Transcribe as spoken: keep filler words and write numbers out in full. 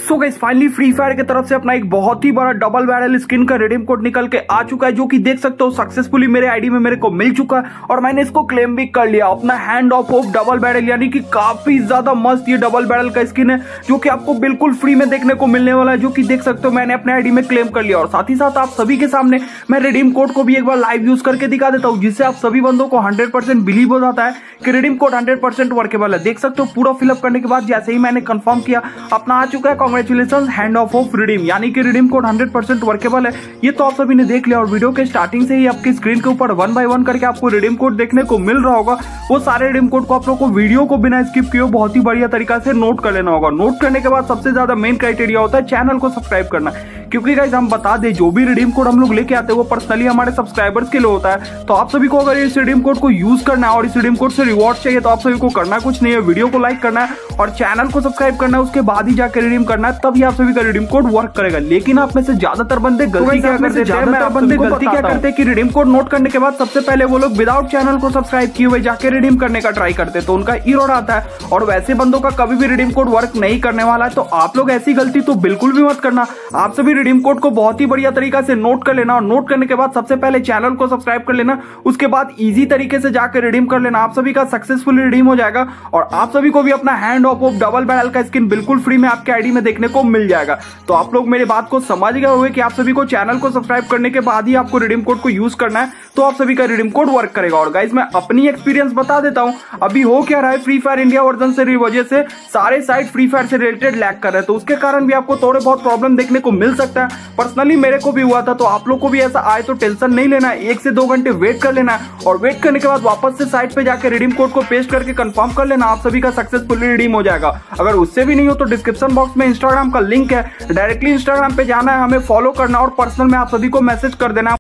सो guys finally Free Fire की तरफ से अपना एक बहुत ही बड़ा डबल बैरल स्किन का रिडीम कोड निकल के आ चुका है, जो कि देख सकते हो सक्सेसफुली मेरे आईडी में मेरे को मिल चुका है और मैंने इसको क्लेम भी कर लिया अपना hand of hope double barrel. यानी कि काफी ज्यादा मस्त ये डबल बैरल का स्किन है जो कि आपको बिल्कुल फ्री में देखने को मिलने वाला है, जो कि देख सकते हो मैंने अपने आईडी में क्लेम कर लिया। और साथ ही साथ आप सभी के सामने मैं रिडीम कोड को भी एक बार लाइव यूज करके दिखा देता हूँ, जिससे आप सभी बंदों को हंड्रेड परसेंट बिलीव हो जाता है कि redeem code hundred percent workable है। देख सकते हो पूरा फिलअप करने के बाद जैसे ही मैंने कंफर्म किया अपना आ चुका है congratulation hand of of redeem, यानी कि redeem code hundred percent workable है। ये तो आप सभी ने देख लिया और वीडियो के स्टार्टिंग से ही आपकी स्क्रीन के ऊपर वन बाय वन करके आपको रिडीम कोड देखने को मिल रहा होगा। वो सारे रिडीम कोड को आप लोगों को वीडियो को बिना स्किप किए बहुत ही बढ़िया तरीका से नोट कर लेना होगा। नोट करने के बाद सबसे ज्यादा मेन क्राइटेरिया होता है चैनल को सब्सक्राइब करना, क्योंकि गाइस हम बता दें जो भी रिडीम कोड हम लोग लेके आते हैं वो पर्सनली हमारे सब्सक्राइबर्स के लिए होता है। तो आप सभी को अगर इस रिडीम कोड को यूज करना है और इस रिडीम कोड से रिवॉर्ड चाहिए तो आप सभी को करना कुछ नहीं है, वीडियो को लाइक करना है और चैनल को सब्सक्राइब करना है, उसके बाद ही जाकर रिडीम करना है, तभी आप सभी का रिडीम कोड वर्क करेगा। लेकिन आप में से ज्यादातर बंदे गलती क्या करते हैं ज्यादातर बंदे गलती क्या करते हैं कि रिडीम कोड नोट करने के बाद सबसे पहले वो लोग विदाउट चैनल को सब्सक्राइब किए हुए जाके रिडीम करने का ट्राई करते हैं, तो उनका एरर आता है और वैसे बंदों का कभी भी रिडीम कोड वर्क नहीं करने वाला है। तो आप लोग ऐसी गलती तो बिल्कुल भी मत करना। आप सभी रिडीम कोड को बहुत ही बढ़िया तरीका से नोट कर लेना और नोट करने के बाद सबसे पहले चैनल को सब्सक्राइब कर लेना, उसके बाद इजी तरीके से जाकर रिडीम कर लेना। आप सभी का सक्सेसफुली रिडीम हो जाएगा और आप सभी को भी अपना hand of of double barrel का स्किन बिल्कुल फ्री में आपके आईडी में देखने को मिल जाएगा। तो आप लोग मेरी बात को समझ गए होंगे कि आप सभी को चैनल को सब्सक्राइब करने के बाद ही आपको रिडीम कोड को यूज करना है, तो आप सभी का रिडीम कोड वर्क करेगा। और गाइस मैं अपनी एक्सपीरियंस बता देता हूं, अभी हो क्या रहा है फ्री फायर इंडिया वर्जन से वजह से सारे साइट फ्री फायर से रिलेटेड लैग कर रहे हैं, तो उसके कारण भी आपको थोड़े बहुत प्रॉब्लम देखने को मिल सकता है। पर्सनली मेरे को भी हुआ था, तो आप लोग को भी ऐसा आए तो टेंशन नहीं लेना है, एक से दो घंटे वेट कर लेना है और वेट करने के बाद वापस से साइट पे जाकर रिडीम कोड को पेस्ट करके कंफर्म कर लेना, आप सभी का सक्सेसफुली रिडीम हो जाएगा। अगर उससे भी नहीं हो तो डिस्क्रिप्शन बॉक्स में इंस्टाग्राम का लिंक है, डायरेक्टली इंस्टाग्राम पे जाना है, हमें फॉलो करना और पर्सनल में आप सभी को मैसेज कर देना।